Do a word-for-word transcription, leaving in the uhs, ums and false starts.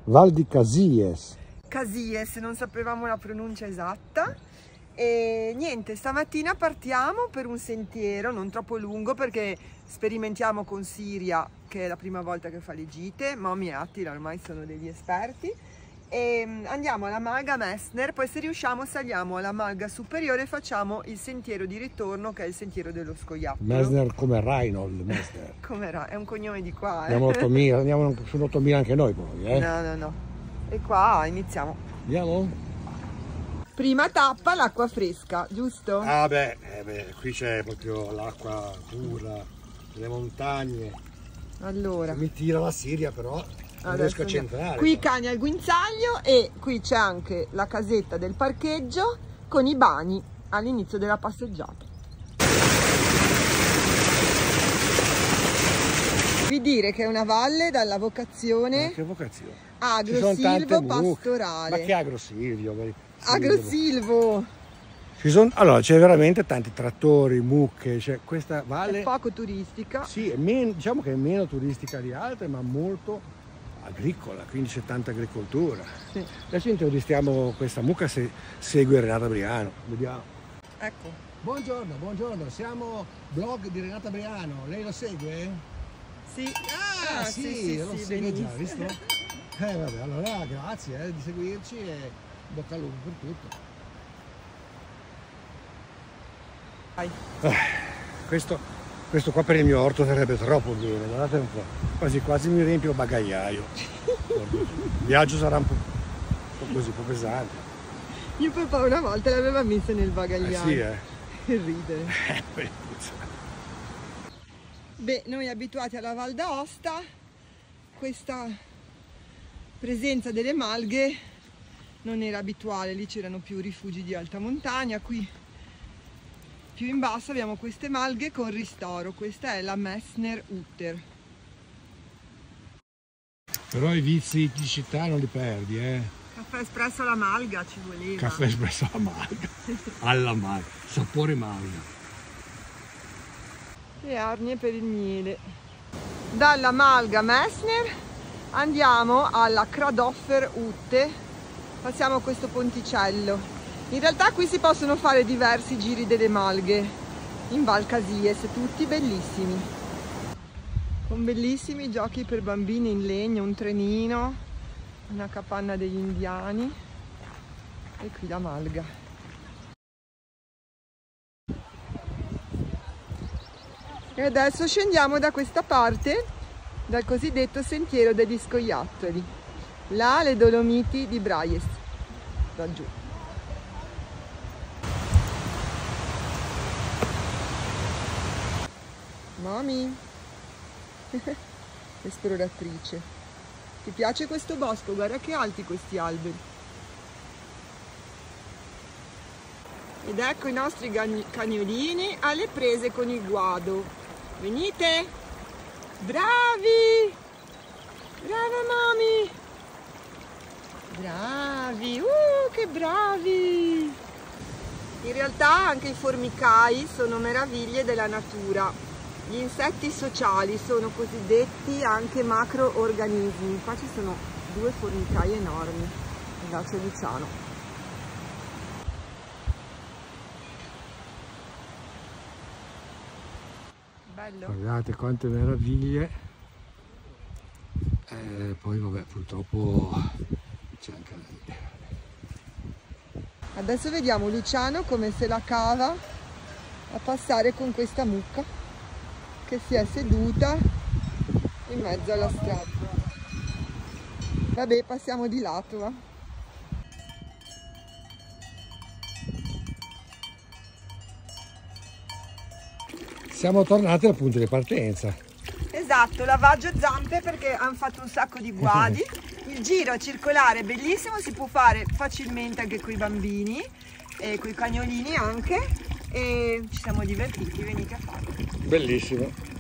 Val di Casies. Casies, non sapevamo la pronuncia esatta. E niente, stamattina partiamo per un sentiero non troppo lungo perché sperimentiamo con Siria, che è la prima volta che fa le gite. Mommy e Attila ormai sono degli esperti. E andiamo alla Malga Messner, poi se riusciamo saliamo alla Malga Superiore e facciamo il sentiero di ritorno, che è il sentiero dello scoiattolo. Messner come Reinhold Messner. Come Ra- è un cognome di qua, eh? Andiamo ottomila, andiamo su ottomila anche noi poi, eh? No, no, no. E qua iniziamo. Andiamo? Prima tappa l'acqua fresca, giusto? Ah beh, eh beh, qui c'è proprio l'acqua pura, le montagne. Allora. Mi tira la Siria però. Non riesco a centrare. Qui i cani al guinzaglio e qui c'è anche la casetta del parcheggio con i bagni all'inizio della passeggiata. Vi dire che è una valle dalla vocazione. Ma che vocazione? Agrosilvo pastorale. Ma che agrosilvio? Agrosilvo. Ci sono, allora c'è veramente tanti trattori, mucche, cioè questa valle è poco turistica. Sì, è meno, diciamo che è meno turistica di altre, ma molto agricola, quindi c'è tanta agricoltura. Sì. Adesso intervistiamo questa mucca se segue Renata Briano. Vediamo. Ecco. Buongiorno, buongiorno, siamo blog di Renata Briano. Lei lo segue? Sì. Ah, ah sì, sì, sì, lo sì, segue già, visto? Eh vabbè, allora grazie eh, di seguirci e bocca al lupo per tutto. Vai. Eh, questo Questo qua per il mio orto sarebbe troppo bene, guardate un po', quasi quasi mi riempio il bagagliaio. Il viaggio sarà un po', un po' così, un po' pesante. Mio papà una volta l'aveva messa nel bagagliaio. Eh sì, eh. Che ridere. Eh, Beh, noi abituati alla Val d'Aosta, questa presenza delle malghe non era abituale, lì c'erano più rifugi di alta montagna, qui più in basso abbiamo queste malghe con ristoro, questa è la Messner Utter. Però i vizi di città non li perdi, eh. Caffè espresso alla malga ci voleva. Caffè espresso alla malga, alla malga, sapore malga. E arnie per il miele. Dalla Malga Messner andiamo alla Kradoffer Utte, passiamo questo ponticello. In realtà qui si possono fare diversi giri delle malghe in Val Casies, tutti bellissimi, con bellissimi giochi per bambini in legno, un trenino, una capanna degli indiani e qui la malga. E adesso scendiamo da questa parte, dal cosiddetto sentiero degli scoiattoli, là le Dolomiti di Braies, laggiù. Mami, esploratrice, ti piace questo bosco? Guarda che alti questi alberi. Ed ecco i nostri cagnolini alle prese con il guado. Venite! Bravi! Brava mami! Bravi! Uh, che bravi! In realtà anche i formicai sono meraviglie della natura. Gli insetti sociali sono cosiddetti anche macroorganismi. Qua ci sono due formicai enormi. Grazie Luciano. Bello. Guardate quante meraviglie. Eh, poi vabbè, purtroppo c'è anche lei. Adesso vediamo Luciano come se la cava a passare con questa mucca che si è seduta in mezzo alla strada. Vabbè, passiamo di lato, va. Siamo tornati al punto di partenza. Esatto, lavaggio zampe perché hanno fatto un sacco di guadi. Il giro circolare è bellissimo, si può fare facilmente anche con i bambini e con i cagnolini anche. E ci siamo divertiti, venite a farlo. Bellissimo.